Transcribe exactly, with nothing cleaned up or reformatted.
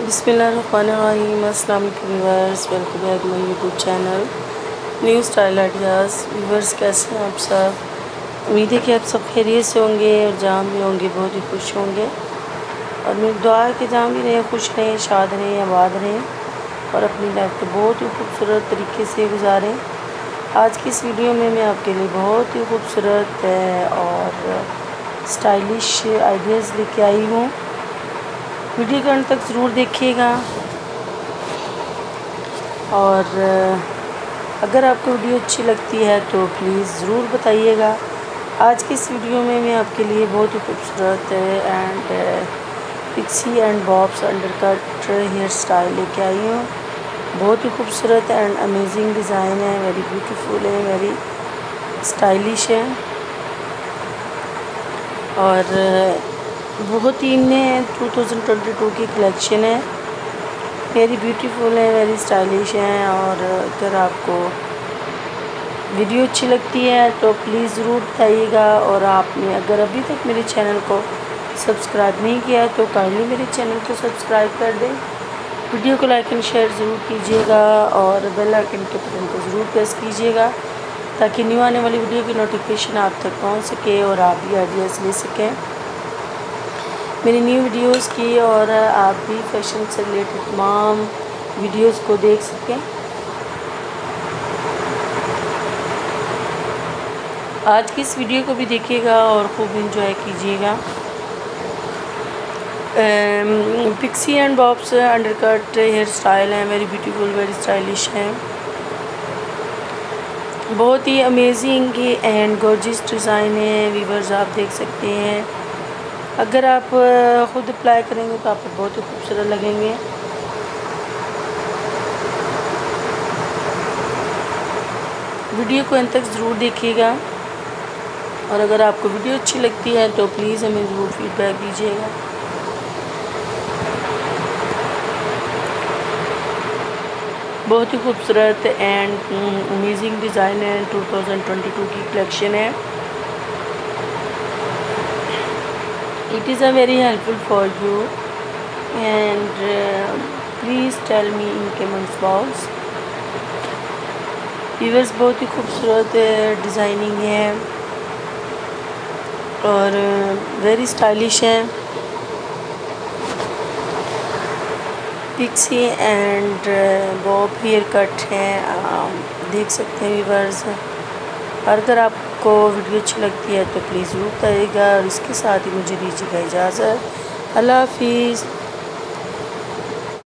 बिस्मिल्लाहिर्रहमानिर्रहीम। अस्सलाम वालेकुम viewers, welcome back my YouTube channel new style ideas. Viewers कैसे हैं आप सब? उम्मीद है कि आप सब खैरियत से होंगे और जहाँ भी होंगे बहुत ही खुश होंगे। और मेरी दुआ है कि जहाँ भी रहें खुश रहें, शाद रहें, आबाद रहें और अपनी लाइफ को बहुत ही खूबसूरत तरीके से गुजारें। आज की इस वीडियो में मैं आपके लिए बहुत ही खूबसूरत और स्टाइलिश आइडियाज़ लेके आई हूँ। वीडियो के अंत तक ज़रूर देखिएगा और अगर आपको वीडियो अच्छी लगती है तो प्लीज़ ज़रूर बताइएगा। आज की इस वीडियो में मैं आपके लिए बहुत ही खूबसूरत and pixie and bobs undercut hair style लेके आई हूँ। बहुत ही खूबसूरत एंड अमेजिंग डिज़ाइन है, वेरी ब्यूटीफुल है, वेरी स्टाइलिश है और बहुत ही इनमें टू थाउज़ेंड ट्वेंटी टू की कलेक्शन है। वेरी ब्यूटीफुल है, वेरी स्टाइलिश है। और अगर आपको वीडियो अच्छी लगती है तो प्लीज़ ज़रूर बताइएगा। और आपने अगर अभी तक मेरे चैनल को सब्सक्राइब नहीं किया है तो काइंडली मेरे चैनल को सब्सक्राइब कर दें। वीडियो को लाइक एंड शेयर ज़रूर कीजिएगा और बेल आइकन के बटन को ज़रूर प्रेस कीजिएगा ताकि न्यू आने वाली वीडियो की नोटिफिकेशन आप तक पहुँच सके और आप भी आइडियाज़ ले सकें मेरी न्यू वीडियोस की और आप भी फैशन से रिलेटेड तमाम वीडियोस को देख सकें। आज की इस वीडियो को भी देखिएगा और खूब एंजॉय कीजिएगा। Pixie and bobs undercut hair style है, वेरी ब्यूटीफुल, वेरी स्टाइलिश है, बहुत ही अमेजिंग एंड गॉर्जियस डिज़ाइन है। वीवर्स आप देख सकते हैं, अगर आप ख़ुद अप्लाई करेंगे तो आपको बहुत ही खूबसूरत लगेंगे। वीडियो को अंत तक ज़रूर देखिएगा और अगर आपको वीडियो अच्छी लगती है तो प्लीज़ हमें ज़रूर फीडबैक दीजिएगा। बहुत ही खूबसूरत एंड अमेजिंग डिज़ाइन है, टू थाउज़ेंड ट्वेंटी टू की कलेक्शन है। It is a very helpful for you and uh, please tell me in comments box। Viewers बहुत ही खूबसूरत डिज़ाइनिंग है और वेरी स्टाइलिश है। Pixie and bob hair cut है, आप देख सकते हैं व्यूअर्स। अगर आपको वीडियो अच्छी लगती है तो प्लीज़ ज़रूर बताइएगा और इसके साथ ही मुझे दीजिएगा इजाज़त। अल्लाह हाफिज़।